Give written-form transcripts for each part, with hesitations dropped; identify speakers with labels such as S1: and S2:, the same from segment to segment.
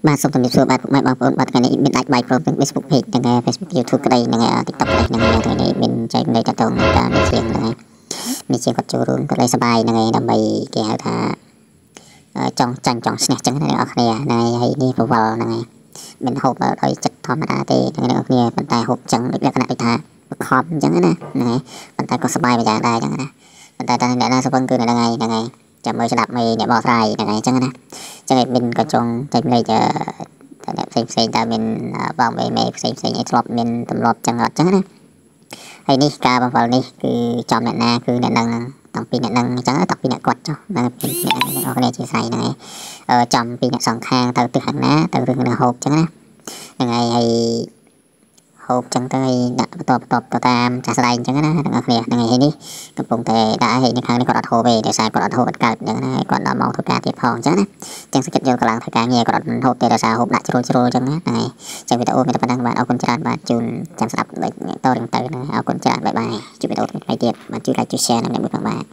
S1: បាទសូមជម្រាបសួរបាទពុកម៉ែបងប្អូនបាទថ្ងៃនេះមានអាចបាយព្រមទាំង Facebook Page និង Facebook YouTube ក្តីនិង TikTok ក្តីនិងថ្ងៃនេះមានចែកលេខតទៅនឹងការនេះជាងហ្នឹងនេះជាគាត់ចូលរួមគាត់លេខសប្បាយហ្នឹងឯងដើម្បីគេហៅថាចង់ចាញ់ចង់ឈ្នះចឹងណាអ្នកនរគ្នាហ្នឹងហើយនេះប្រវល់ហ្នឹងឯងមិនហូបដោយចិត្តធម្មតាទេអ្នកនរគ្នាប៉ុន្តែហូបចឹងដូចលក្ខណៈដូចថាបខំចឹងណាហ្នឹងឯងប៉ុន្តែក៏សប្បាយម្យ៉ាងដែរចឹងណាប៉ុន្តែអ្នកណាសពឹងគឺហ្នឹងឯងចាំមើលស្ដាប់មេអ្នកបកស្រាយហ្នឹងឯងចឹងណាចឹងឯងមិនក៏ចង់ចែកលេខតែផ្សេងតើមានបងមេផ្សេងឯងធ្លាប់មានទម្លាប់ចឹងអត់ចឹងណាហើយនេះការបង្វល់នេះគឺចំអ្នកណាគឺអ្នកនឹងតាំងពីអ្នកនឹងអញ្ចឹងតាំងពីអ្នកគាត់ចុះណាពីអ្នកអរគ្នាជាស្អីហ្នឹងឯងចំពីអ្នកសងខាងទៅទិសខាងណាទៅរឿងនៅហូបចឹងណាហ្នឹងហើយហូបចឹងទៅដាក់បន្តទៅតាមចាស់ស្ដាយចឹងណាអ្នកនរគ្នាហ្នឹងហើយនេះកំពុងតែដាក់ឲ្យនៅខាងនេះគាត់អត់ហូបទេដោយសារគាត់អត់ហូបអត់កើតចឹងណាគាត់ដល់មកធ្វើការទៀតផងចឹងណាចឹងសង្កេតយកកន្លងធ្វើការងារគាត់អត់ហូបទេដោយសារហូបដាក់ជ្រុលចឹងណាហ្នឹងហើយចឹងវីដេអូមានតែប៉ុណ្ណឹងបាទអរគុណច្រើនបាទជូនចាំស្ដាប់ដូចតរៀងទៅណាអរគុណច្រើនបាយបាយជួបវីដេអូថ្មីទៀតបាទជួយ like ជួយ share និងអ្នកមួយផងបាទ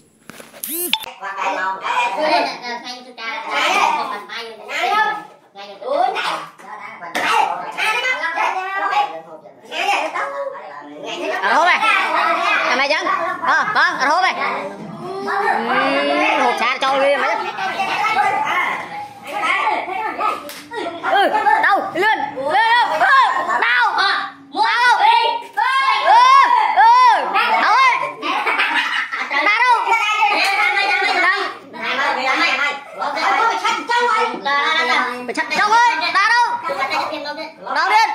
S1: hộp này làm này chân vâng hộp này hộp xa cho lên mấy đâu lên đâu chặt trong ơi ta đâu đâu lên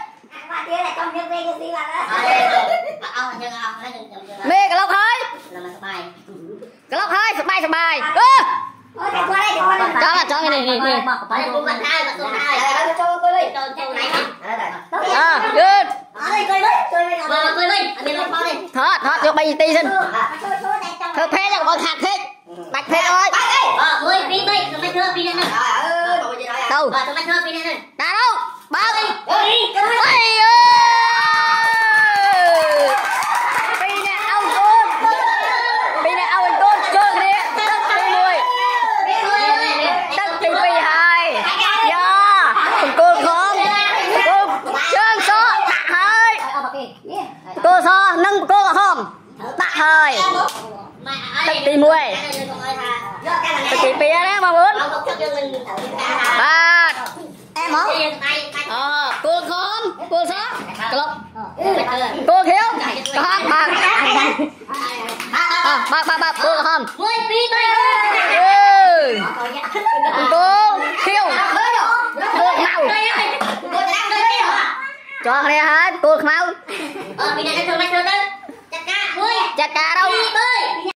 S1: mê cái lốc hơi cái lốc hơi sập bài cho cái này lên thoát cho bay ti xin thơ phê cho con hạt thế bạch phê thôi đâu ta đâu bao cô so nâng cô cả hôm tạ hơi tất tì mùi tất tì bia đấy mà muốn ba em hả cô khóm cô so cô thiếu con ba cô cả hôm cô thiếu cô màu cho này hết cô màu